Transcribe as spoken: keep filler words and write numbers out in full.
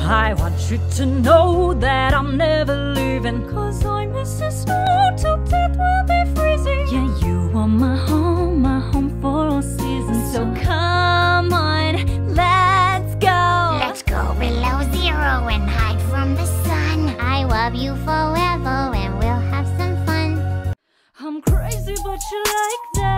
I want you to know that I'm never leaving, 'cause I miss the snow till death will be freezing. Yeah, you are my home, my home for all seasons. So come on, let's go. Let's go below zero and hide from the sun. I love you forever and we'll have some fun. I'm crazy but you like that.